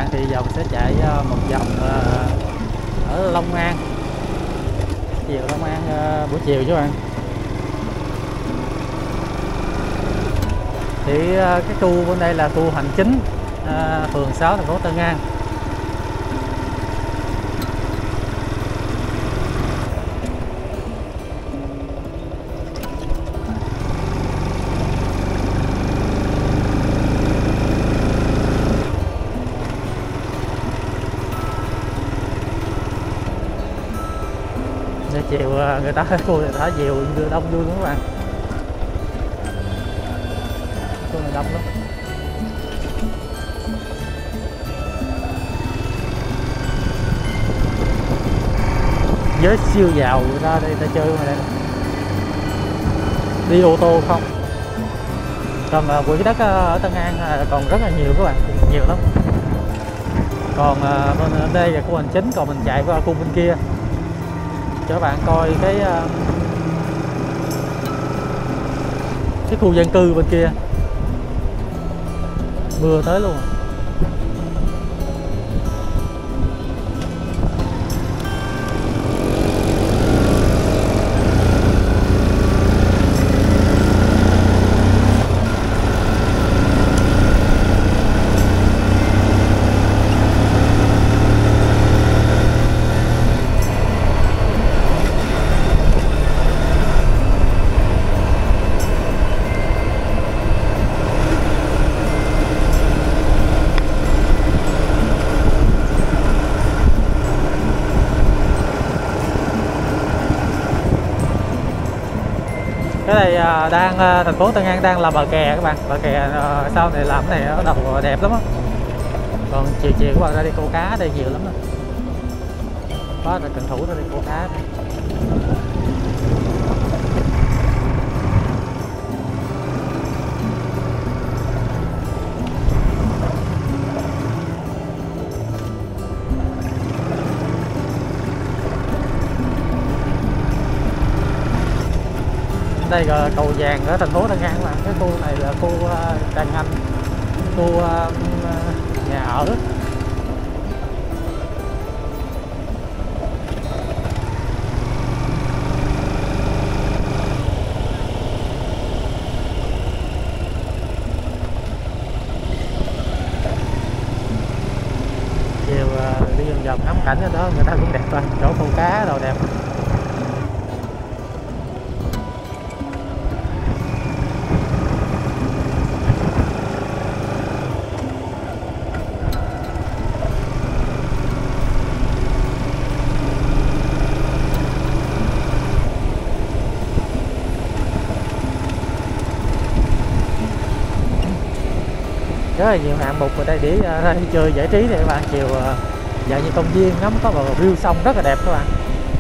bạn, thì giờ mình sẽ chạy một vòng ở Long An, chiều Long An buổi chiều chứ bạn. Thì cái khu bên đây là khu hành chính phường 6 thành phố Tân An. Chiều người ta khu người ta chiều đông vui lắm các bạn, khu này đông lắm. Với siêu giàu người ta đây ta chơi ngoài đây đi ô tô không. Còn quỹ đất ở Tân An còn rất là nhiều các bạn, nhiều lắm. Còn bên đây là khu hành chính, còn mình chạy qua khu bên kia cho các bạn coi cái khu dân cư bên kia. Mưa tới luôn. Cái này đang thành phố Tân An đang làm bờ kè các bạn, bờ kè sau này làm cái này nó đầu đẹp lắm á. Còn chiều chiều các bạn ra đi câu cá đây nhiều lắm đó. Có là cận thủ ra đi câu cá này. Đây là cầu vàng ở thành phố Tân An các bạn. Cái khu này là khu Trần Anh, khu nhà ở. Chiều đi vòng vòng ngắm cảnh ở đó người ta cũng đẹp thôi, chỗ câu cá đồ đẹp. Rất là nhiều hạng mục ở đây để ra chơi giải trí này các bạn. Chiều dạng như công viên ngắm có bờ view sông rất là đẹp các bạn.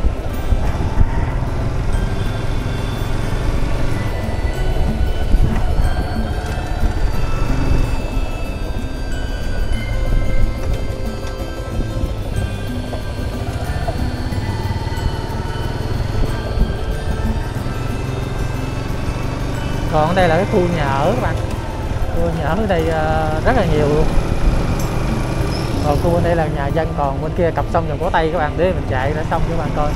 Còn đây là cái khu nhà ở các bạn. Khu nhà ở đây rất là nhiều luôn. Còn khu bên đây là nhà dân, còn bên kia cặp sông Vàm Cỏ Tây các bạn, để mình chạy ra sông cho các bạn coi.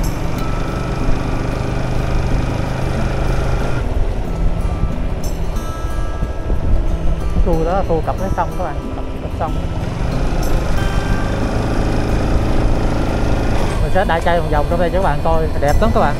Khu đó là khu cặp với sông các bạn, cặp sông. Mình sẽ đại chạy vòng vòng trong đây cho các bạn coi, đẹp lắm các bạn.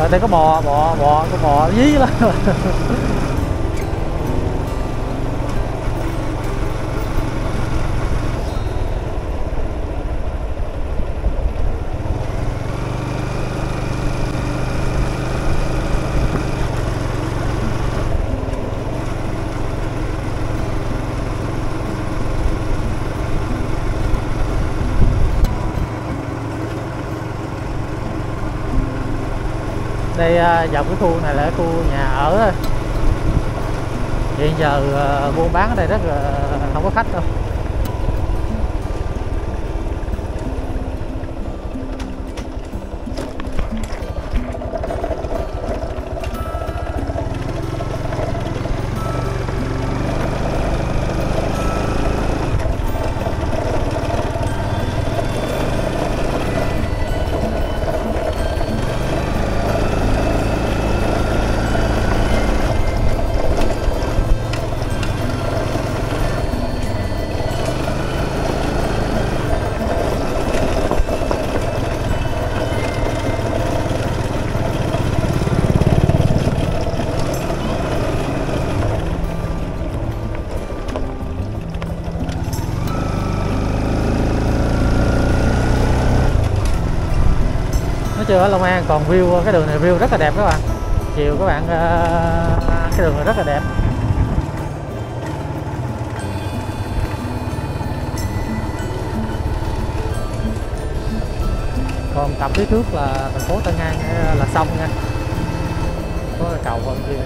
đây có có bò dí lắm. Đây dọc cái khu này là cái khu nhà ở thôi. Hiện giờ buôn bán ở đây rất là không có khách đâu. Chưa ở Long An còn view cái đường này, view rất là đẹp các bạn. Chiều các bạn cái đường này rất là đẹp. Còn cặp phía trước là thành phố Tân An là sông nha, có cái cầu bên kia.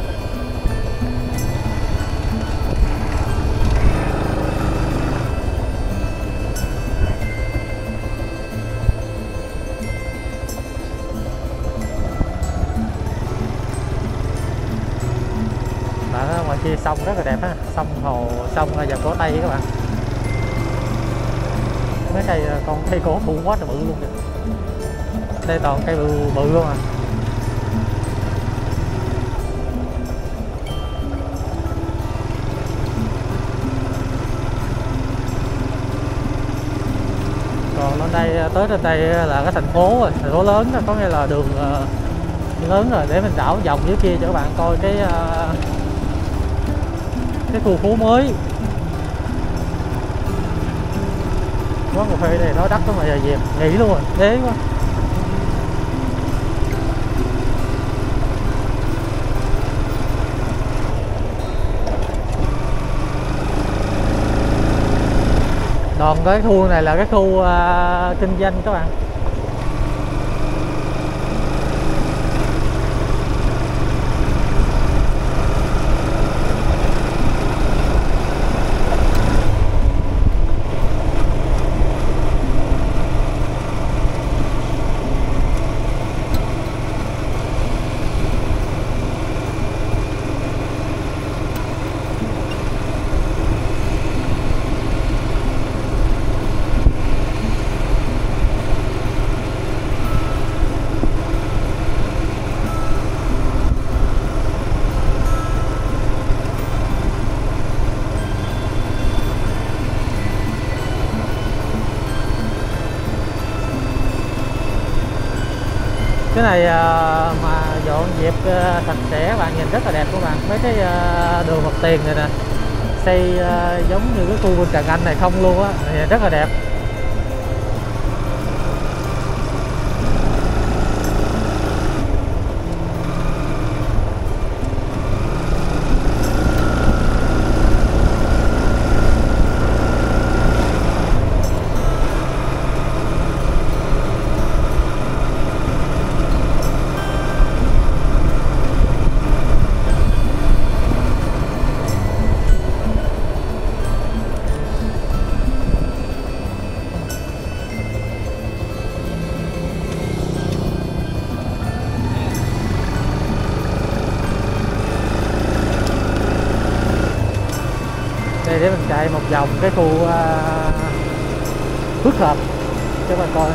Ngoài kia sông rất là đẹp ha, sông hồ, sông dòng Cổ Tây các bạn. Mấy cây con cây cổ thụ quá là bự luôn kìa. Đây toàn cây bự bự luôn à. Còn lên đây tới trên đây là cái thành phố rồi, thành phố lớn có nghĩa là đường lớn rồi. Để mình đảo vòng dưới kia cho các bạn coi cái khu phố mới. Quán cà phê này nó đắt lắm mà giờ dẹp nghỉ luôn rồi, đế quá. Còn cái khu này là cái khu kinh doanh các bạn. Cái này mà dọn dẹp sạch sẽ các bạn, nhìn rất là đẹp các bạn. Mấy cái đường mặt tiền này nè xây giống như cái khu Tràng Anh này không luôn á, rất là đẹp. Đây để mình chạy một vòng cái khu phức hợp cho bạn coi.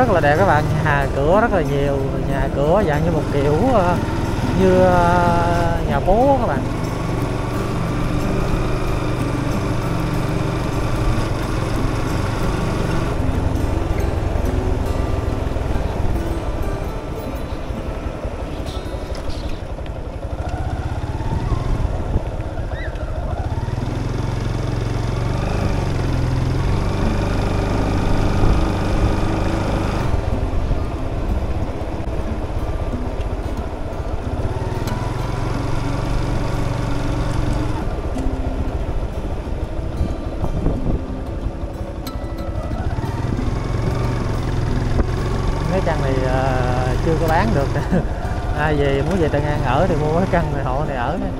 rất là đẹp các bạn, nhà cửa rất là nhiều, nhà cửa dạng như một kiểu như nhà phố các bạn. Cái căn này chưa có bán được. Ai về muốn về Tân An ở thì mua cái căn này, hộ này ở đấy.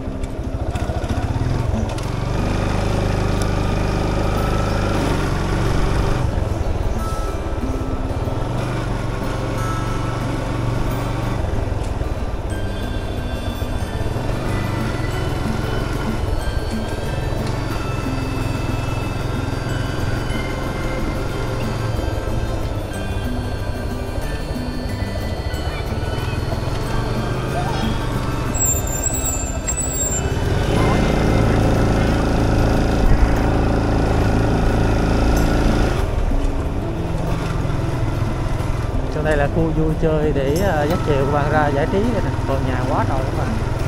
Đây là khu vui chơi để dắt chiều các bạn ra giải trí đây nè, còn nhà quá trời các bạn.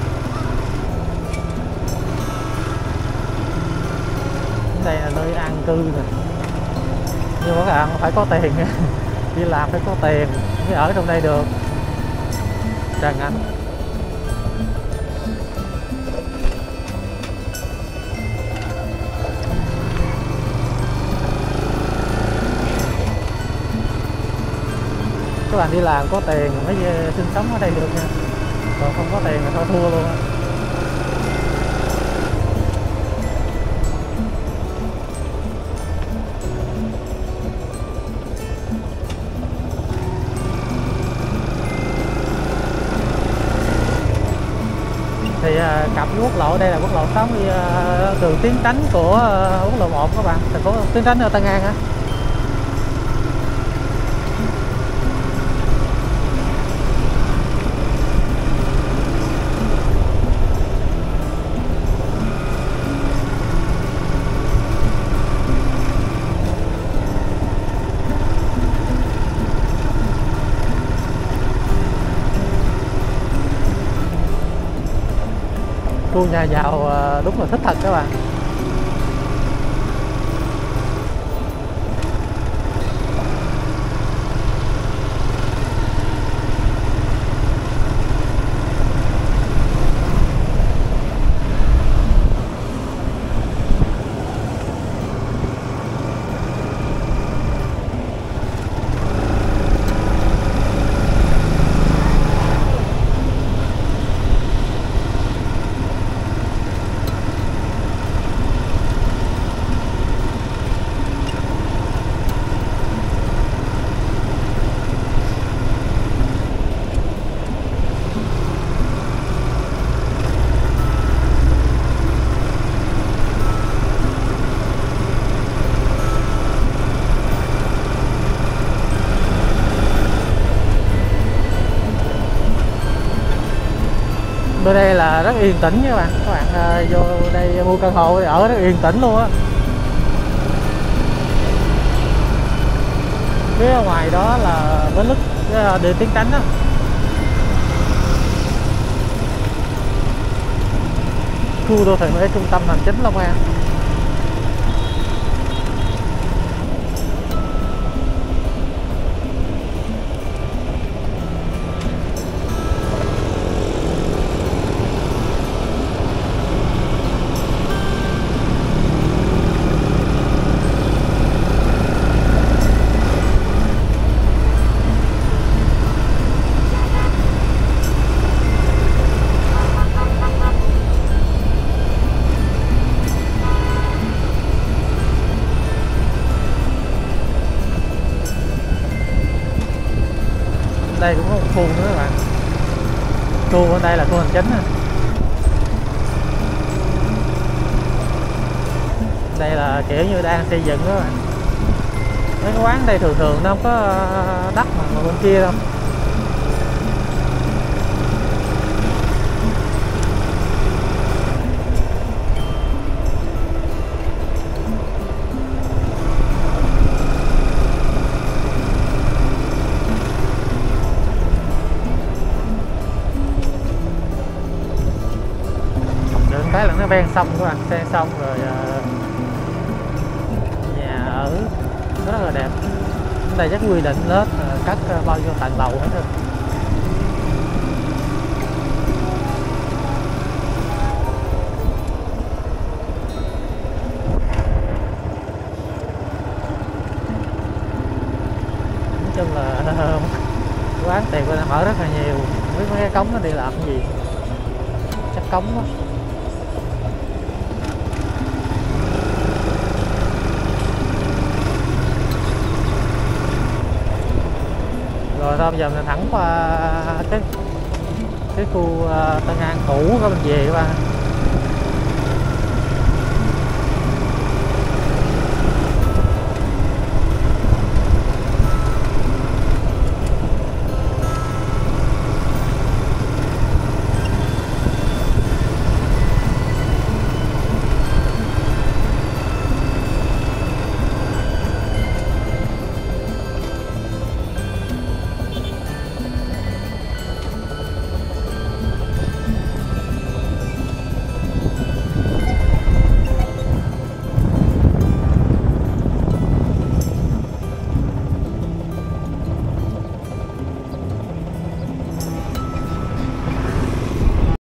Đây là nơi an cư nè, nhưng mà các bạn phải có tiền. Đi làm phải có tiền mới ở trong đây được. Trần Anh. Các bạn đi làm có tiền mới sinh sống ở đây được nha, còn không có tiền là thôi thua luôn á. Thì cặp với quốc lộ, đây là quốc lộ 6 đi đường Tiến Tránh của quốc lộ 1 các bạn, thành phố Tiến Tránh ở Tân An á. Khu nhà giàu đúng là thích thật các bạn. Bên đây là rất yên tĩnh nha các bạn vô đây mua căn hộ ở rất yên tĩnh luôn á. Phía ngoài đó là Bến Lức, đường Tiến Tránh á. Khu đô thị mới trung tâm hành chính Long An. Đây cũng có một khu nữa các bạn. Khu bên đây là khu hành chính. Đây là kiểu như đang xây dựng đó các bạn. mấy cái quán đây thường thường nó không có đắt mà bên kia đâu. Được cái là nó ven sông các bạn, ven sông rồi nhà ở rất là đẹp. Ở đây chắc quy định hết cắt bao nhiêu tầng lầu hết rồi. Nói chung là quán tiền của nó mở rất là nhiều. Không biết mấy cái cống nó đi làm cái gì, chắc cống quá. Rồi thôi bây giờ mình thẳng qua cái khu Tân An cũ của mình về các bạn.